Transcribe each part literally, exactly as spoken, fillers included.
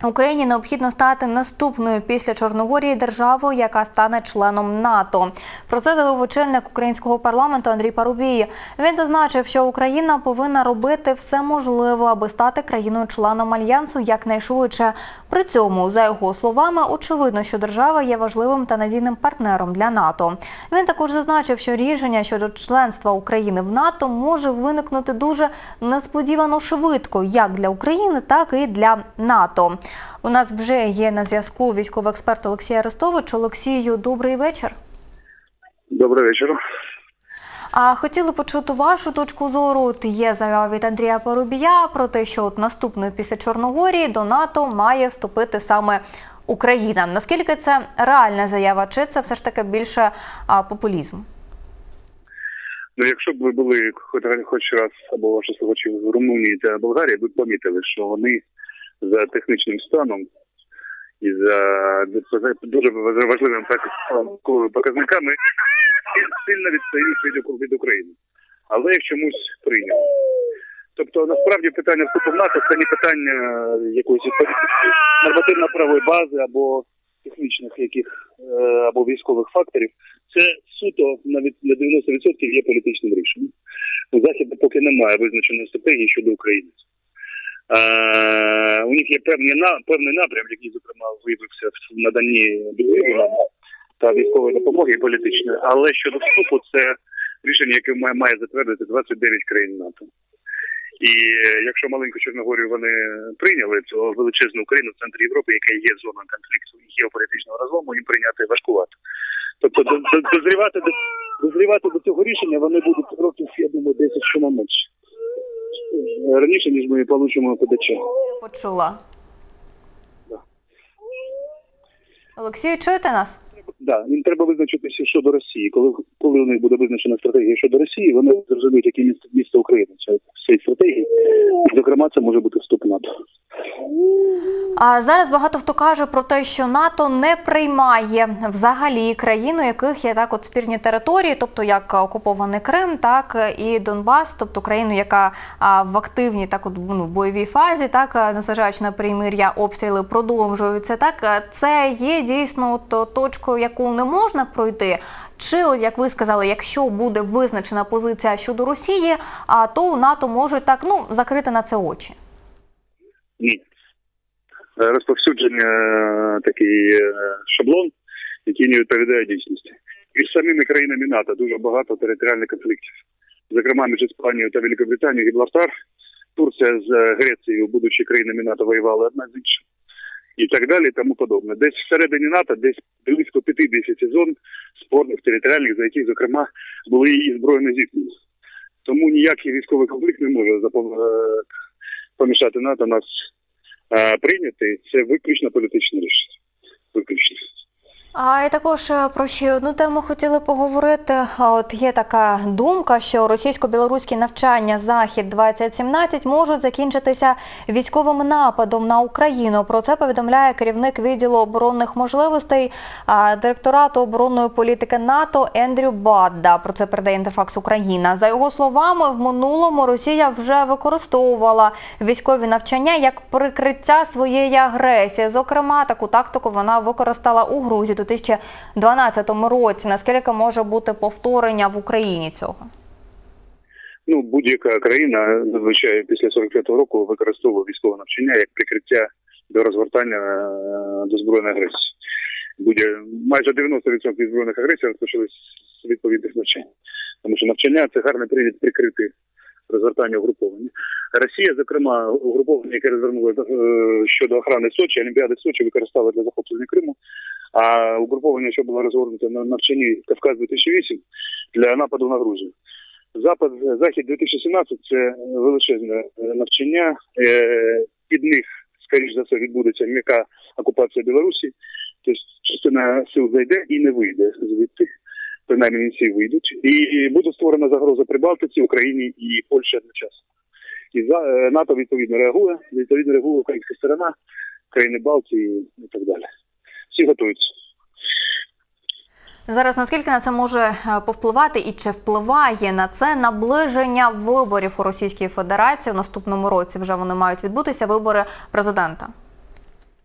Україні необхідно стати наступною після Чорногорії державою, яка стане членом НАТО. Про це заявив очільник українського парламенту Андрій Парубій. Він зазначив, що Україна повинна робити все можливе, аби стати країною-членом Альянсу якнайшвидше. При цьому, за його словами, очевидно, що держава є важливим та надійним партнером для НАТО. Він також зазначив, що рішення щодо членства України в НАТО може виникнути дуже несподівано швидко, як для України, так і для НАТО. У нас вже є на зв'язку військовий експерт Олексій Арестович. Олексію, добрий вечір. Добрий вечір. А хотіли почути вашу точку зору. От є заява від Андрія Парубія про те, що от наступною після Чорногорії до НАТО має вступити саме Україна. Наскільки це реальна заява, чи це все ж таки більше а, популізм? Ну, якщо б ви були хоч, хоч раз або ваші слухачі в Румунії та Болгарії, ви б помітили, що вони за технічним станом і за дуже важливими показниками сильно відстають від України. Але їх чомусь прийняли. Тобто, насправді, питання вступу в НАТО – це не питання якоїсь нормативно-правової бази або технічних яких або військових факторів. Це суто навіть на дев'яносто відсотків є політичним рішенням. У Заходу поки немає визначеної стратегії щодо України. А, у них є певні, певний напрям, який, зокрема, виявився в наданні дозволів та військової допомоги і політичної. Але щодо вступу, це рішення, яке має, має затвердити двадцять дев'ять країн НАТО. І якщо маленьку Чорногорію вони прийняли, то величезну Україну в центрі Європи, яка є зоною конфлікту і геополітичного розлому, їм прийняти важкувато. Тобто дозрівати до, дозрівати до цього рішення вони будуть років, я думаю, десять що на менше. Раніше, ніж ми отримаємо ПДЧ. Почула. Да. Олексію, чуєте нас? Так, да, їм треба визначитися щодо Росії. Коли, коли у них буде визначена стратегія щодо Росії, вони зрозуміють, яке місце, місце України в цій стратегії. Зокрема, це може бути вступ в НАТО. А зараз багато хто каже про те, що НАТО не приймає взагалі країн, у яких є так от спірні території, тобто як окупований Крим, так і Донбас, тобто країну, яка а, в активній так от, ну, бойовій фазі, так, незважаючи на перемир'я, обстріли продовжуються. Так, це є дійсно от, точкою, яку не можна пройти. Чи, як ви сказали, якщо буде визначена позиція щодо Росії, а, то у НАТО можуть так, ну, закрити на це очі? Ні. Розповсюдження такий шаблон, який не відповідає дійсності. І з самими країнами НАТО дуже багато територіальних конфліктів. Зокрема, між Іспанією та Великобританією Гібралтар, Турція з Грецією, будучи країнами НАТО, воювали одна з іншою. І так далі, і тому подобне. Десь всередині НАТО, десь близько п'ятдесят зон спорних територіальних, за яких, зокрема, були і збройні зіткнення. Тому ніякий військовий конфлікт не може помішати НАТО нас прийняти. Це виключно політичне рішення. Виключно. А і також про ще одну тему хотіли поговорити. От є така думка, що російсько-білоруські навчання «Захід-двадцять сімнадцять» можуть закінчитися військовим нападом на Україну. Про це повідомляє керівник відділу оборонних можливостей директорату оборонної політики НАТО Ендрю Бадда. Про це передає Інтерфакс Україна. За його словами, в минулому Росія вже використовувала військові навчання як прикриття своєї агресії. Зокрема, таку тактику вона використала у Грузії у дві тисячі дванадцятому році. Наскільки може бути повторення в Україні цього? Ну, будь-яка країна, зазвичай після сорок п'ятого року, використовує військове навчання як прикриття до розгортання до збройної агресії. Буде майже дев'яносто відсотків збройних агресій розпочались з відповідних навчань. Тому що навчання – це гарний привід прикрити розгортання угруповання. Росія, зокрема, угруповання, яке розвернуло щодо охорони Сочі, Олімпіади Сочі, використала для захоплення Криму, а угруповання, що було розгорнуто на навчанні Кавказ дві тисячі вісім для нападу на Грузію. Запад, Захід дві тисячі сімнадцять – це величезне навчання. Під них, скоріш за все, відбудеться м'яка окупація Білорусі. Тобто частина сил зайде і не вийде звідти. Принаймні, не всі вийдуть. І буде створена загроза Прибалтиці, Україні і Польщі одночасно. І НАТО відповідно реагує, відповідно реагує українська сторона, країни Балтії і так далі. Всі готуються. Зараз наскільки на це може повпливати і чи впливає на це наближення виборів у Російській Федерації? У наступному році вже вони мають відбутися, вибори президента.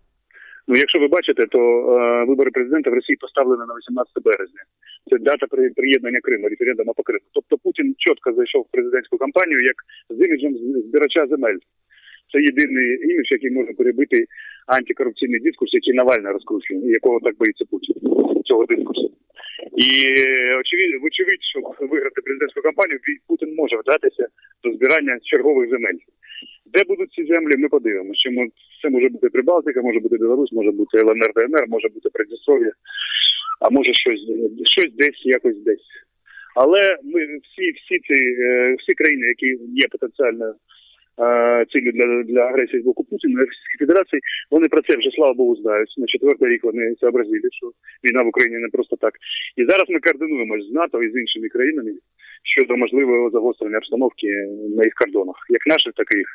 Ну, якщо ви бачите, то е, вибори президента в Росії поставлені на вісімнадцяте березня. Це дата при- приєднання Криму, референдуму по Криму. Тобто Путін чітко зайшов в президентську кампанію як з іміджем збирача земель. Це єдиний імідж, який може перебити антикорупційний дискурс, який Навальний розкручує, якого так боїться Путін, цього дискурсу. І очевидь, вочевидь, щоб виграти президентську кампанію, Путін може вдатися до збирання чергових земель. Де будуть ці землі, ми подивимося. Що це може бути Прибалтика, може бути Білорусь, може бути Л Н Р, Д Н Р, може бути Придністров'я, а може щось, щось десь, якось десь. Але ми всі, всі ці всі країни, які є потенціально цілі для, для агресії з боку Путіна, Російської Федерації, вони про це вже, слава Богу, знають. На четвертий рік вони сообразили, що війна в Україні не просто так. І зараз ми координуємося з НАТО і з іншими країнами щодо можливого загострення обстановки на їх кордонах, як наших, так і їх.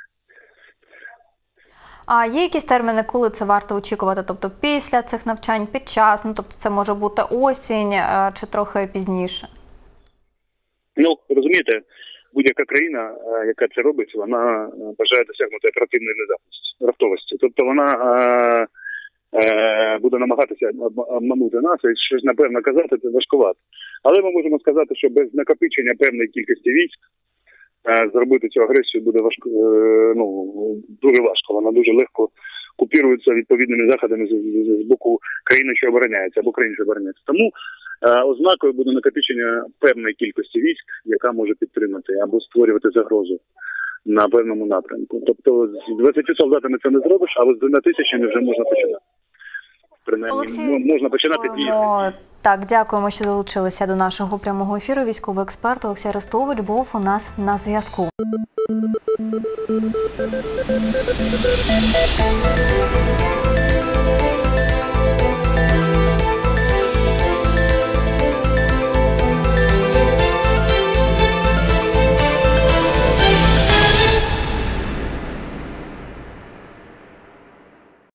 А є якісь терміни, коли це варто очікувати? Тобто після цих навчань, під час? Ну, тобто це може бути осінь чи трохи пізніше? Ну, розумієте, будь-яка країна, яка це робить, вона бажає досягнути оперативної внезапності, раптовості. Тобто вона е, е, буде намагатися обманути нас і щось, напевно, казати, це важкувато. Але ми можемо сказати, що без накопичення певної кількості військ е, зробити цю агресію буде важко, е, ну, дуже важко. Вона дуже легко купірується відповідними заходами з, з, з боку країни, що обороняється, або країн, що обороняється. Тому е, ознакою буде накопичення певної кількості військ, яка може підтримати або створювати загрозу на певному напрямку. Тобто з двадцятьма солдатами це не зробиш, а з двома тисячами вже можна починати. Принаймні, Олексій, можна починати діяти. Так, дякуємо, що долучилися до нашого прямого ефіру. Військовий експерт Олексій Арестович був у нас на зв'язку. Thank you.